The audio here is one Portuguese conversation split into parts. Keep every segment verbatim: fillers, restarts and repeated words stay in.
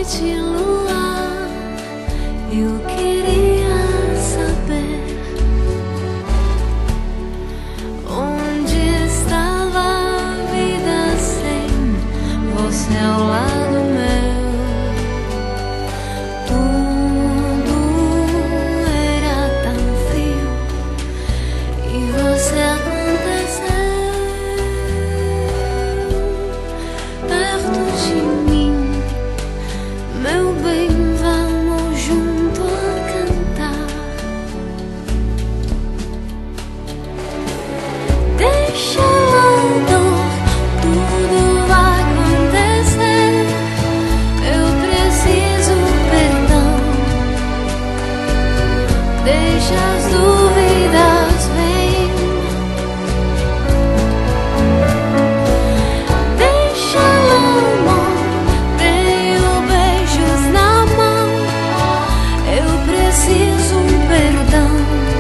Noite luar, eu queria saber onde estava a vida sem você ao lado meu. Tudo era tão frio e você aconteceu perto de mim. Meu bem, vamos junto a cantar. Deixa a dor, tudo vai acontecer. Eu preciso perdão. Deixa as dúvidas vir. Deixa o amor, tenho beijos na mão. Eu preciso um perdão.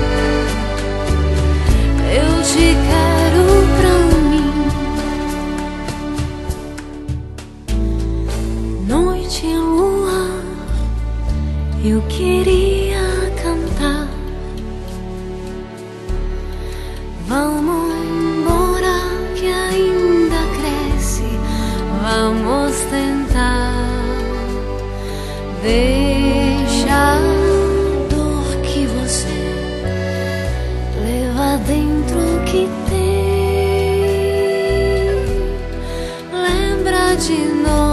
Eu te quero pra mim. Noite em luar, eu queria cantar. Vamos embora que ainda cresce. Vamos tentar. Deixa a dor que você leva dentro que tem. Lembra de nós.